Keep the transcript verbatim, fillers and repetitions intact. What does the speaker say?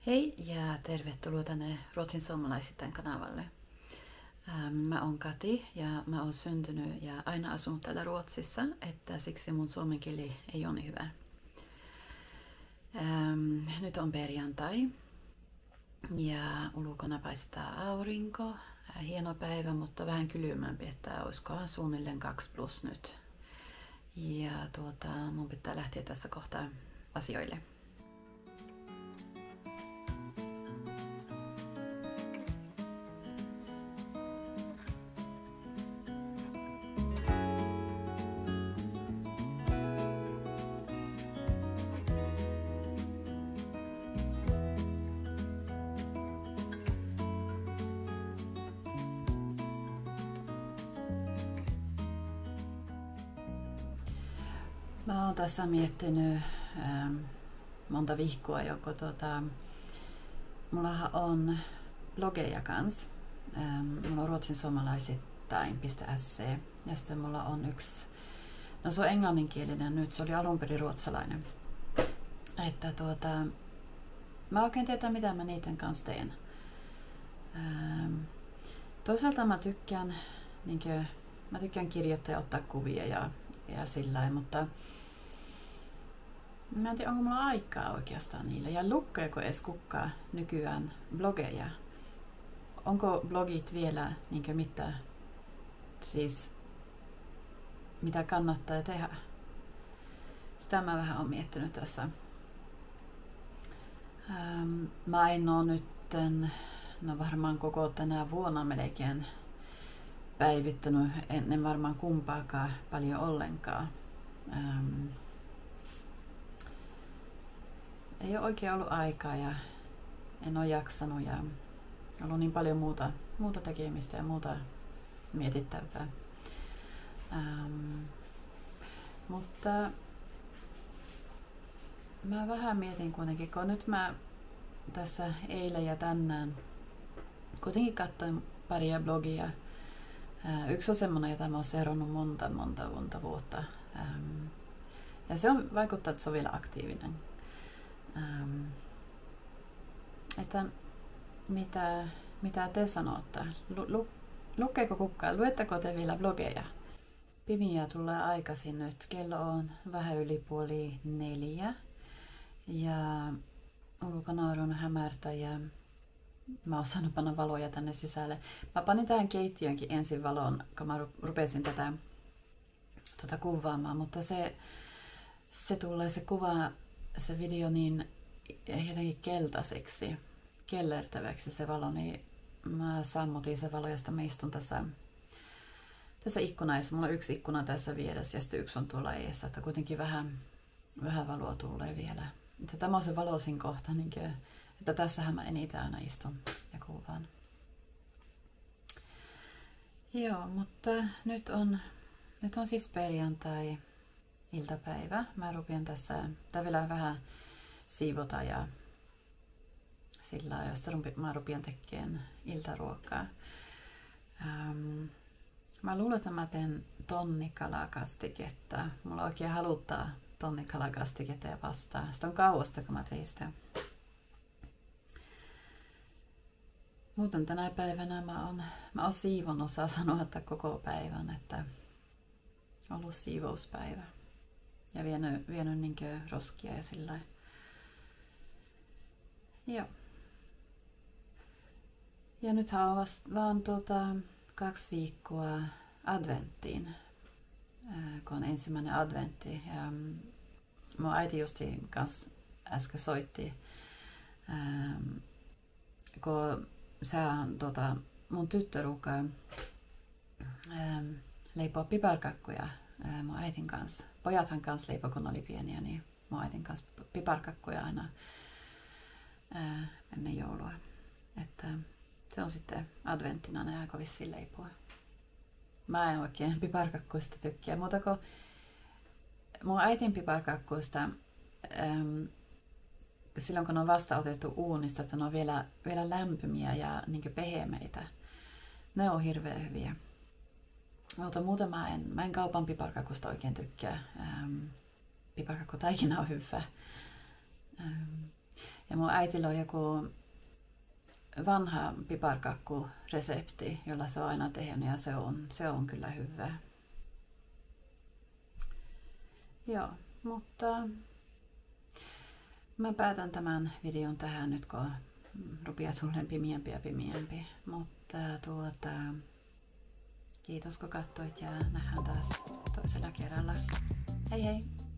Hei ja tervetuloa tänne Ruotsin suomalaisittain kanavalle. Ähm, Mä oon Kati ja mä oon syntynyt ja aina asunut täällä Ruotsissa, että siksi mun suomen kieli ei ole niin hyvä. Ähm, Nyt on perjantai ja ulkona paistaa aurinko. Hieno päivä, mutta vähän kylmempi, että olisikohan suunnilleen kaksi plus nyt. Ja tuota, mun pitää lähteä tässä kohtaa asioille. Mä oon tässä miettinyt ähm, monta viikkoa joko tota, mullahan on blogeja kans. Ähm, mulla on ruotsinsuomalaisittain.se ja sitten mulla on yksi, no se on englanninkielinen nyt, se oli alun perin ruotsalainen. Että tuota, mä oikein tiedä mitä mä niiden kanssa teen. Ähm, toisaalta mä tykkään, niinkö, mä tykkään kirjoittaa ja ottaa kuvia ja ja sillä mutta mä en tiedä, onko mulla aikaa oikeastaan niille. Ja lukeeko edes kukaan nykyään blogeja? Onko blogit vielä niinkö mitä, siis, mitä kannattaa tehdä? Sitä mä vähän oon miettinyt tässä. Ähm, mä en oo nytten, no varmaan koko tänä vuonna melkein päivittänyt, en varmaan kumpaakaan paljon ollenkaan. Ähm, ei ole oikein ollut aikaa ja en ole jaksanut ja ollut niin paljon muuta, muuta tekemistä ja muuta mietittävää. Ähm, mutta mä vähän mietin kuitenkin, kun nyt mä tässä eilen ja tänään kuitenkin katsoin paria blogia. Yksi on semmoinen, jota mä oon seurannut monta, monta, monta vuotta. Ähm, ja se on, vaikuttaa, että se on vielä aktiivinen. Ähm, että mitä, mitä te sanotte? Lu, lu, lukeeko kukaan? Luetteko te vielä blogeja? Pimiä tulee aikaisin nyt. Kello on vähän yli puoli neljä. Ja ulkona on hämärtä ja mä oon saanut panna valoja tänne sisälle. Mä panin tähän keittiönkin ensin valon, kun mä rupesin tätä tuota kuvaamaan, mutta se, se tulee se kuva, se video niin jotenkin keltaiseksi, kellertäväksi se valo, niin mä sammutin se valo ja sitten mä istun tässä, tässä ikkunassa. Mulla on yksi ikkuna tässä vieressä ja sitten yksi on tuolla eessä, että kuitenkin vähän, vähän valoa tulee vielä. Että tämä on se valoisin kohta, niin kuin, että tässähän mä eniten aina istun ja kuvaan. Joo, mutta nyt on, nyt on siis perjantai iltapäivä. Mä rupean tässä, tää vielä vähän siivota ja sillä lailla, josta mä rupean tekemään iltaruokaa. Ähm, mä luulen, että mä teen tonnikalakastiketta. Mulla oikein haluttaa tonnikalakastiketta ja pastaa. Sitä on kauasta, kun mä tein sitä. Muuten tänä päivänä mä oon, mä oon siivonnut, saa sanoa, että koko päivän, että on ollut siivouspäivä. Ja vienyt, vienyt niinkö roskia ja sillä lailla. Joo. Ja nythän on vasta vaan tuota, kaksi viikkoa adventtiin, kun on ensimmäinen adventti. Ja mun äiti justi kanssa äsken soitti, kun sä, tota, mun tyttö ruukaa leipoa piparkakkuja ää, mun äitin kanssa. Pojathan kanssa leipoi, kun oli pieniä, niin mun äitin kanssa piparkakkuja aina ää, ennen joulua. Että se on sitten adventtina, ne aika vissiin leipoa. Mä en oikein piparkakkuista tykkää, mutta kun mun äitin piparkakkuista äm, silloin kun ne on vasta otettu uunista, että ne on vielä, vielä lämpimiä ja niin pehmeitä, ne on hirveän hyviä. Mutta muuten mä en, mä en kaupan piparkakusta oikein tykkää. Ähm, piparkakkutaikina on hyvä. Ähm, Ja mun äitillä on joku vanha piparkakkuresepti, jolla se on aina tehnyt ja se on, se on kyllä hyvä. Joo, mutta mä päätän tämän videon tähän nyt, kun rupeaa tulemaan pimiempi ja pimiempi. Mutta tuota, kiitos kun katsoit ja nähdään taas toisella kerralla. Hei hei!